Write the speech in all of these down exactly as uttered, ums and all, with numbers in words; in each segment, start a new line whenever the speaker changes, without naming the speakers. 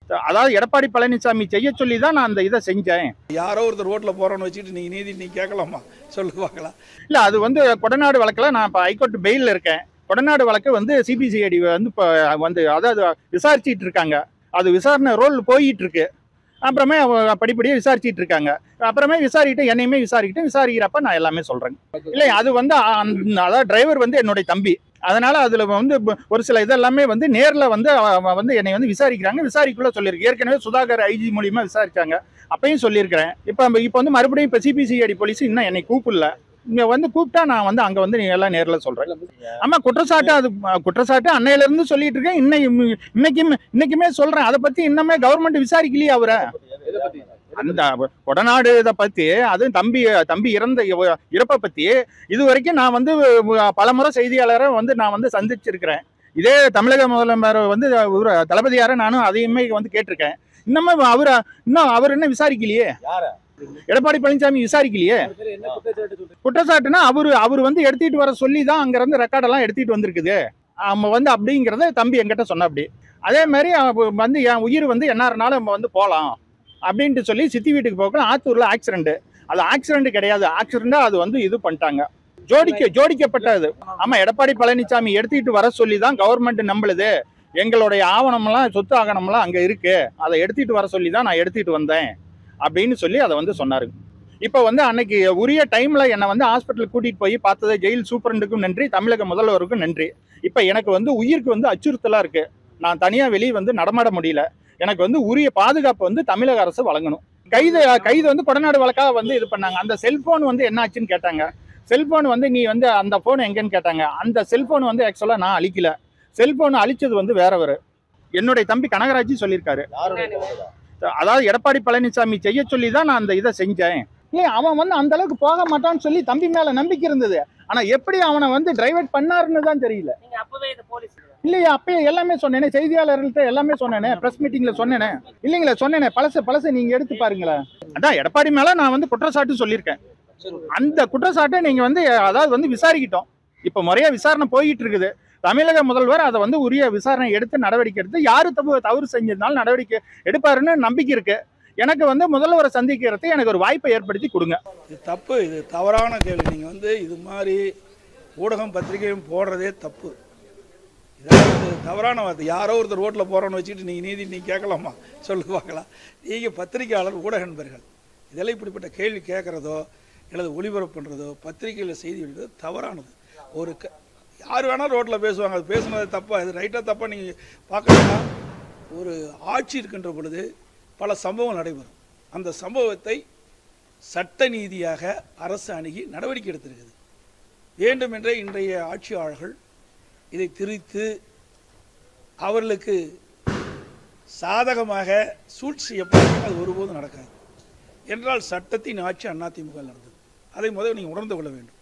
அதாவது எடப்பாடி பழனிசாமி செய்ய சொல்லி தான் நான் அந்த இதை செஞ்சேன்.
யாரோ ஒருத்தர் ரோட்ல போறோன்னு வச்சுட்டு நீங்க நீதி நீ கேட்கலாமா சொல்லுவாங்களா?
இல்ல அது வந்து கொடநாடு வழக்கில் நான் இப்போ ஹைகோர்ட் பெயிலில் இருக்கேன். கொடநாடு வழக்கு வந்து சிபிசிஐடி வந்து இப்போ வந்து அதாவது விசாரிச்சுட்டு இருக்காங்க. அது விசாரணை ரோல் போயிட்டு இருக்கு. அப்புறமே படிப்படியாக விசாரிச்சுட்டு இருக்காங்க. அப்புறமே விசாரிக்கிட்டு என்னையுமே விசாரிக்கிட்டு விசாரிக்கிறப்ப நான் எல்லாமே சொல்றேன். இல்லை அது வந்து அதாவது டிரைவர் வந்து என்னுடைய தம்பி. அதனால அதுல வந்து ஒரு சில இதெல்லாமே வந்து நேர்ல வந்து வந்து என்னை வந்து விசாரிக்கிறாங்க. விசாரிக்குள்ள சொல்லியிருக்கு. ஏற்கனவே சுதாகர் ஐஜி மூலியமா விசாரிச்சாங்க. அப்பயும் சொல்லியிருக்கிறேன். இப்போ இப்போ வந்து மறுபடியும் இப்போ சிபிசிஐடி போலீஸ் இன்னும் என்னை கூப்பிடல. இங்க வந்து கூப்பிட்டா நான் வந்து அங்க வந்து நீ எல்லாம் நேரில் சொல்றேன். ஆமா குற்றச்சாட்டு அது குற்றச்சாட்டு அன்னையில இருந்து சொல்லிட்டு இருக்கேன். இன்னைக்கு இன்னைக்குமே இன்னைக்குமே சொல்றேன். அதை பத்தி இன்னமே கவர்மெண்ட் விசாரிக்கலையே அவரை. அந்த கொடநாடு இதை பத்தி அது தம்பி தம்பி இறந்த இறப்பை பத்தி இது வரைக்கும் நான் வந்து பலமுறை செய்தியாளரை வந்து நான் வந்து சந்திச்சிருக்கிறேன். இதே தமிழக முதலமைச்சர் வந்து தளபதியார நானும் அதையுமே வந்து கேட்டிருக்கேன். இன்னமும் அவரு இன்னும் அவர் என்ன விசாரிக்கலையே. எடப்பாடி பழனிசாமி விசாரிக்கலையே. குற்றச்சாட்டுனா அவரு அவர் வந்து எடுத்துட்டு வர சொல்லி தான் அங்க இருந்து ரெக்கார்டெல்லாம் எடுத்துட்டு வந்திருக்குது. நம்ம வந்து அப்படிங்கிறத தம்பி என்கிட்ட சொன்ன. அப்படி அதே மாதிரி வந்து என் உயிர் வந்து என்னாருனாலும் நம்ம வந்து போகலாம் அப்படின்ட்டு சொல்லி சித்தி வீட்டுக்கு போக ஆத்தூர்ல ஆக்சிடென்ட். அது ஆக்சிடென்ட் கிடையாது. ஆக்சிடென்டா அது வந்து இது பண்ணிட்டாங்க. ஜோடிக்க ஜோடிக்கப்பட்டது. ஆமா எடப்பாடி பழனிசாமி எடுத்துக்கிட்டு வர சொல்லி தான் கவர்மெண்ட் நம்பளுது. எங்களுடைய ஆவணம்லாம் சொத்து ஆவணம்லாம் அங்க இருக்கு. அதை எடுத்துட்டு வர சொல்லி தான் நான் எடுத்துட்டு வந்தேன் அப்படின்னு சொல்லி அதை வந்து சொன்னாரு. இப்போ வந்து அன்னைக்கு உரிய டைம்ல என்னை வந்து ஹாஸ்பிட்டலுக்கு கூட்டிட்டு போய் பார்த்தது ஜெயில் சூப்பரண்டுக்கும் நன்றி, தமிழக முதல்வருக்கும் நன்றி. இப்போ எனக்கு வந்து உயிருக்கு வந்து அச்சுறுத்தலா இருக்கு. நான் தனியா வெளியே வந்து நடமாட முடியல. எனக்கு வந்து உரிய பாதுகாப்பு வந்து தமிழக அரசு வழங்கணும். கைது கைது வந்து கொடநாடு வழக்காக வந்து இது பண்ணாங்க. அந்த செல்போன் வந்து என்ன ஆச்சுன்னு கேட்டாங்க. செல்போன் வந்து நீ வந்து அந்த போன் எங்கன்னு கேட்டாங்க. அந்த செல்போன் வந்து ஆக்சுவலா நான் அழிக்கல. செல்போன் அழிச்சது வந்து வேறவர். என்னுடைய தம்பி கனகராஜ் சொல்லியிருக்காரு. அதாவது எடப்பாடி பழனிசாமி செய்ய சொல்லி தான் நான் அந்த இதை செஞ்சேன். இல்லை அவன் வந்து அந்த அளவுக்கு போக மாட்டான்னு சொல்லி தம்பி மேல நம்பிக்கை இருந்தது. ஆனா எப்படி அவனை வந்து டிரைவர்ட் பண்ணாருன்னு தான் தெரியல. இல்லையா அப்பயே எல்லாமே சொன்னேனே, செய்தியாளர்கள்ட்ட எல்லாமே சொன்னேனே, பிரஸ் மீட்டிங்ல சொன்னேனே. இல்லைங்களா சொன்னேனே, பழச பழச நீங்க எடுத்து பாருங்களேன். அதான் எடப்பாடி மேல நான் வந்து குற்றச்சாட்டு சொல்லியிருக்கேன். அந்த குற்றச்சாட்டை நீங்க வந்து அதாவது வந்து விசாரிக்கிட்டோம். இப்ப முறையா விசாரணை போயிட்டு இருக்குது. தமிழக முதல்வர் அதை வந்து உரிய விசாரணை எடுத்து நடவடிக்கை எடுத்து யாரு தப்பு தவறு செஞ்சிருந்தாலும் நடவடிக்கை எடுப்பாருன்னு நம்பிக்கை இருக்கு. எனக்கு வந்து முதல்வரை சந்திக்கிறதுக்கு எனக்கு ஒரு வாய்ப்பை ஏற்படுத்தி கொடுங்க.
இது தப்பு, இது தவறான கேள்வி. நீங்கள் வந்து இது மாதிரி ஊடகம் பத்திரிகையும் போடுறதே தப்பு. இதாவது தவறான வார்த்தை. யாரோ ஒருத்தர் ரோட்டில் போகிறோன்னு வச்சுட்டு நீங்கள் நீதி நீ கேட்கலாமா சொல்லுவாங்களா? நீங்கள் பத்திரிகையாளர் ஊடக நண்பர்கள் இதெல்லாம் இப்படிப்பட்ட கேள்வி கேட்குறதோ அல்லது ஒளிபரப்பு பண்ணுறதோ பத்திரிகையில் செய்தி வெளியிடுறதோ தவறானது. ஒரு க யார் வேணாலும் ரோட்டில் பேசுவாங்க. அது பேசுனது தப்பா இது ரைட்டாக தப்பாக நீங்கள் பார்க்கணும்னா ஒரு ஆட்சி இருக்கின்ற பொழுது பல சம்பவங்கள் நடைபெறும். அந்த சம்பவத்தை சட்ட நீதியாக அரசு அணுகி நடவடிக்கை எடுத்திருக்குது. வேண்டுமென்றே இன்றைய ஆட்சியாளர்கள் இதை திரித்து அவர்களுக்கு சாதகமாக சூழ்ச்சி செய்யப்பட்ட அது ஒருபோதும் நடக்காது. என்றால் சட்டத்தின் ஆட்சி அதிமுக நடந்தது. அதை முதல் நீங்கள் உணர்ந்து கொள்ள வேண்டும்.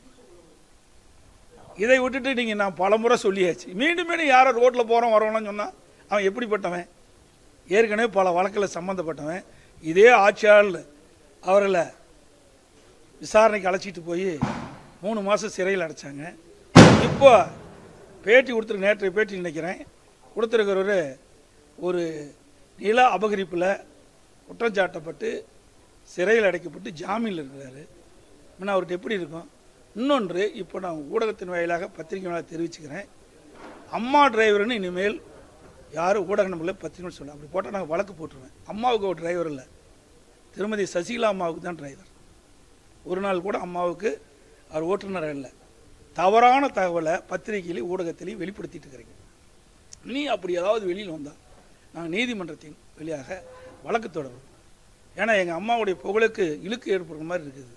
இதை விட்டுட்டு நீங்கள் நான் பல முறை சொல்லியாச்சு. மீண்டும் மீண்டும் யாரோ ரோட்டில் போகிறோம் வரோம்னு சொன்னால் அவன் எப்படிப்பட்டவன்? ஏற்கனவே பல வழக்கில் சம்மந்தப்பட்டவன். இதே ஆட்சியாளர் அவர்களை விசாரணைக்கு அழைச்சிட்டு போய் மூணு மாதம் சிறையில் அடைச்சாங்க. இப்போ பேட்டி கொடுத்துரு நேற்றைய பேட்டி நினைக்கிறேன் கொடுத்துருக்கிறவர் ஒரு நில அபகரிப்பில் குற்றம் சாட்டப்பட்டு சிறையில் அடைக்கப்பட்டு ஜாமீனில் இருக்கிறாரு. முன்ன அவர்கிட்ட எப்படி இருக்கும்? இன்னொன்று இப்போ நான் ஊடகத்தின் வாயிலாக பத்திரிகை வாயிலாக தெரிவிச்சுக்கிறேன். அம்மா டிரைவர்னு இனிமேல் யாரும் ஊடக நம்பரில் பத்திரிகை சொல்ல அப்படி போட்டால் நாங்கள் வழக்கு போட்டுருவேன். அம்மாவுக்கு ஒரு டிரைவர் இல்லை, திருமதி சசிகலா அம்மாவுக்கு தான் டிரைவர். ஒரு நாள் கூட அம்மாவுக்கு அவர் ஓட்டுநர் இல்லை. தவறான தகவலை பத்திரிகையிலையும் ஊடகத்திலையும் வெளிப்படுத்திட்டு இருக்கிறீங்க. நீ அப்படி ஏதாவது வெளியில் வந்தால் நாங்கள் நீதிமன்றத்தின் வழியாக வழக்கு தொடரும். ஏன்னா எங்கள் அம்மாவுடைய புகழுக்கு இழுக்கு ஏற்படுற மாதிரி இருக்குது.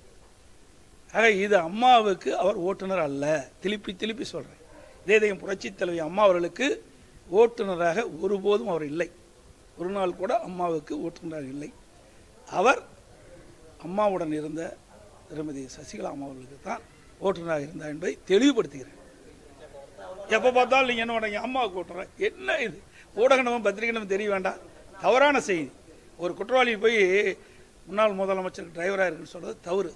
ஆக இது அம்மாவுக்கு அவர் ஓட்டுநர் அல்ல. திருப்பி திருப்பி சொல்கிறேன். இதே இதையும் புரட்சி தலைவி அம்மா அவர்களுக்கு ஓட்டுநராக ஒருபோதும் அவர் இல்லை. ஒரு நாள் கூட அம்மாவுக்கு ஓட்டுநராக இல்லை. அவர் அம்மாவுடன் இருந்த திருமதி சசிகலா அம்மா அவர்களுக்கு தான் ஓட்டுநராக இருந்தார் என்பதை தெளிவுபடுத்துகிறேன். எப்போ பார்த்தாலும் நீங்கள் என்ன பண்ணீங்க அம்மாவுக்கு ஓட்டுநர் என்ன இது? ஊடக நம்ம பத்திரிகை நம்ம தெரிய வேண்டாம். தவறான செய்தி. ஒரு குற்றவாளி போய் முன்னாள் முதலமைச்சருக்கு டிரைவராக இருக்குன்னு சொல்கிறது தவறு.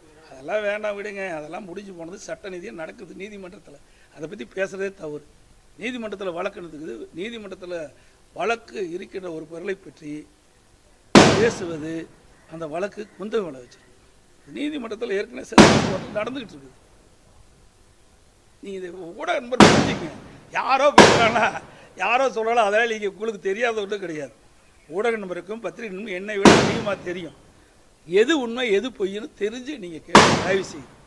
அதெல்லாம் வேண்டாம் விடுங்க. அதெல்லாம் முடிஞ்சு போனது சட்ட நீதியாக நடக்குது நீதிமன்றத்தில். அதை பற்றி பேசுகிறதே தவறு. நீதிமன்றத்தில் வழக்கு நடந்துக்குது. நீதிமன்றத்தில் வழக்கு இருக்கின்ற ஒரு பொருளை பற்றி பேசுவது அந்த வழக்கு குந்தகம் விளைவிச்சு. நீதிமன்றத்தில் ஏற்கனவே செஷன்ஸ் நடந்துகிட்டு இருக்குது. நீங்கள் இதை ஊடக நண்பர் புரிஞ்சுங்க. யாரோ பேசுகிறாங்களா, யாரோ சொல்லலாம், அதெல்லாம் நீங்கள் உங்களுக்கு தெரியாத ஒன்றும் கிடையாது. ஊடக நண்பருக்கும் பத்திரிகை நண்பருக்கும் என்னை விட அதிகமாக தெரியும். எது உண்மை எது பொய்ன்னு தெரிஞ்சு நீங்கள் கேட்க தயவு செய்யுங்க.